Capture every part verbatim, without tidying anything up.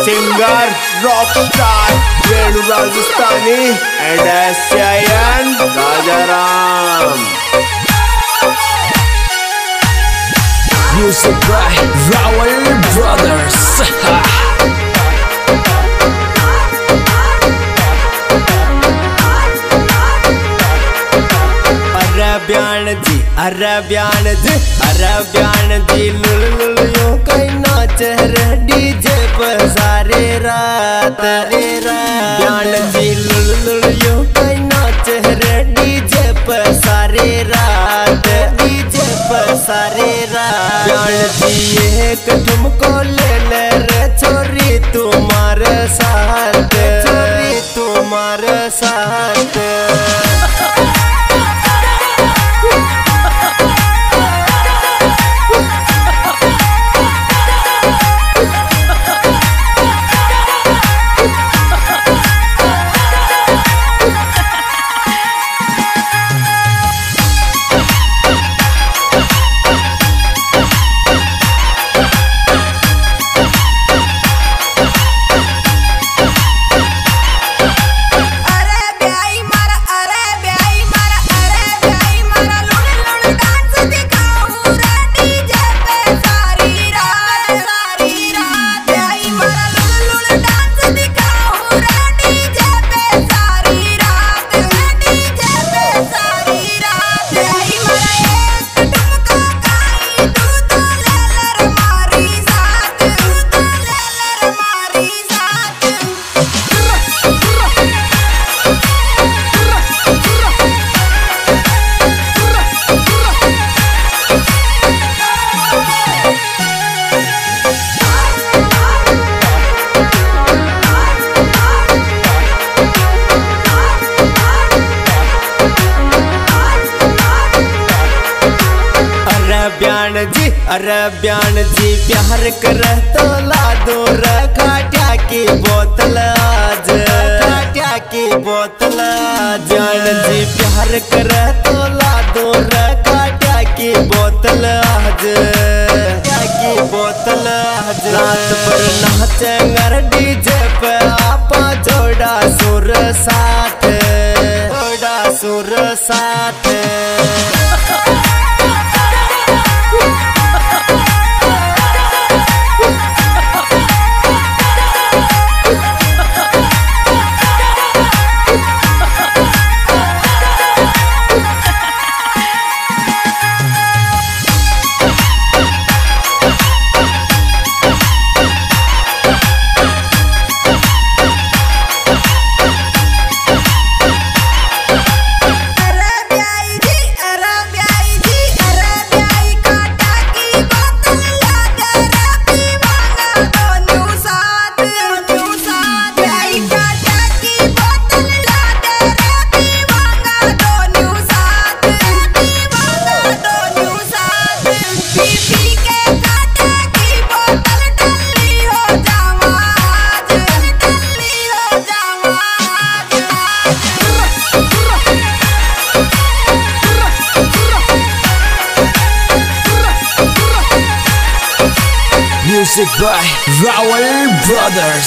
singer, rock star, Venu Rajasthani and S I N Rajaram. Music by Rawal Brothers. Arabian ji, Arabian ji, Arabian ji, lul lul yo kai naach hai D J par sare raat, Arabian ji, lul lul yo kai naach hai D J par sare raat, D J par sare raat. Arabian ji ek तुमको ले ले रे छोरी तुम्हारे साथ, छोरी तुम्हारे साथ. अरबियान जी, अरबियान जी प्यार कर तो ला दो रखाट्या की बोतल आज, रखाट्या की बोतल आज. जान जी प्यार कर तो ला दो रखाट्या की बोतल आज, क्या की बोतल आज. रात भर नाचेंगे डीजे पे आपा जोड़ा सुर साथ, जोड़ा सुर साथ. Music by Rawal Brothers.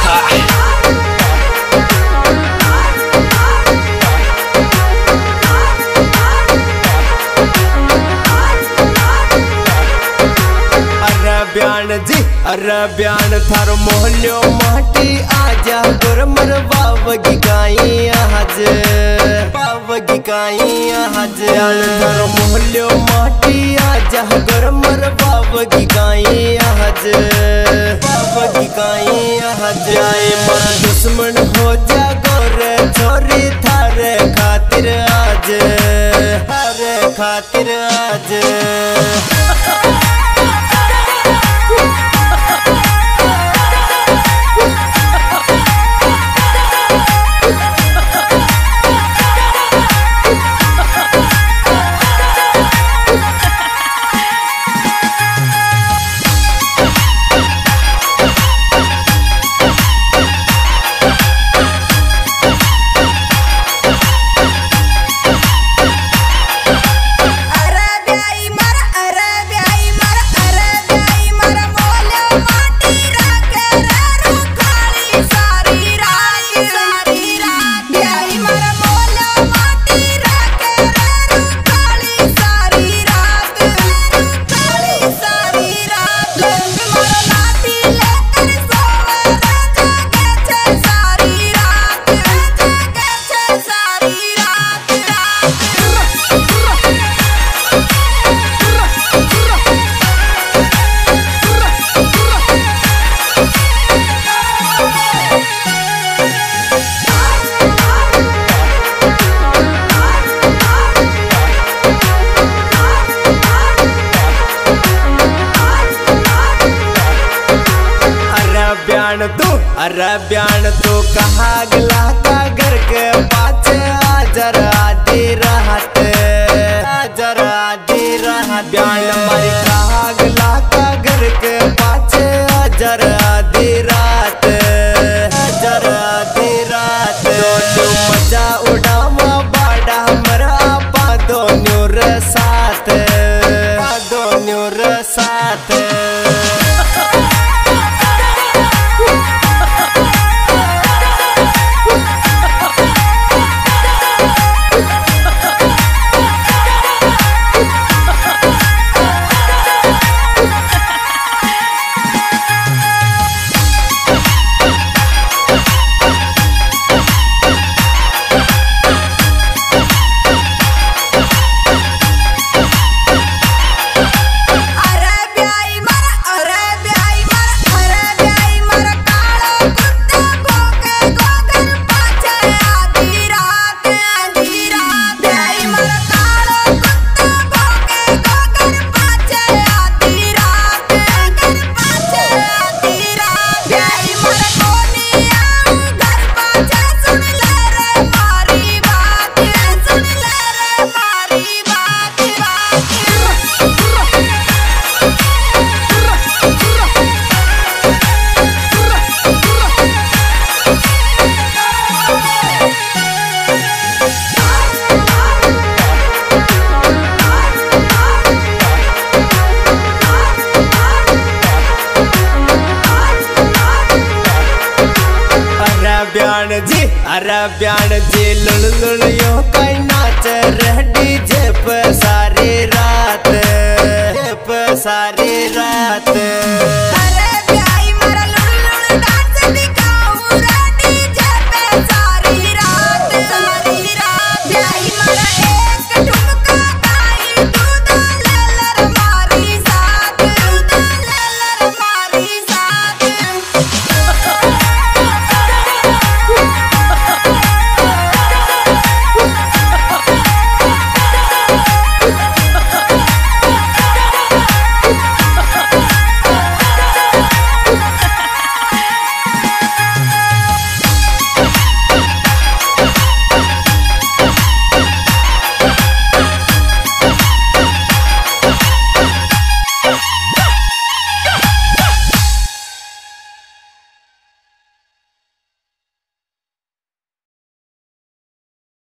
अरबियान जी, अरबियान थारो मोहल्लो माटी आजा गुर मरवा वगी गाई आज, वगी गाई आज. थारो मोहल्लो माटी आजा गुर मरवा वगी गाई आज, वगी गाई आज. आए मन दुश्मन हो जा गोर छोरी थारे खातिर आज, थारे खातिर आज. ब्यान तू अरे ब्यान तू कहा गला का घर के पाछे आजर आधी रात आजर आधी रात ब्यान मारी कहा गला का घर के पाछे आजर आधी रात आजर आधी रात दोनों मजा उड़ावा बाड़ा मरा पा दोनों रे साथ पा दोनों रे साथ ब्यान जी अरे ब्यान जी लुल लुल यो कई नाच रे डीजे पे